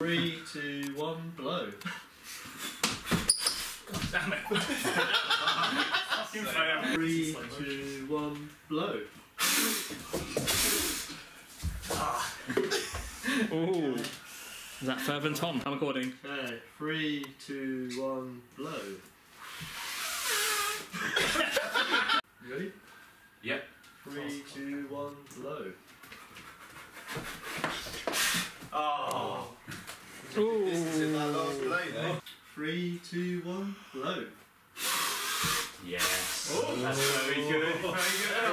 3, 2, 1, blow. God damn it. 3, 2, 1, blow. Ooh. Is that further than Tom? I'm recording. Okay, 3, 2, 1, blow. You ready? Yep. 3, 2, 1, blow. Oh. Ooh. This is my last play though. 3, 2, 1, blow. Yes. Oh, that's very good. Very good.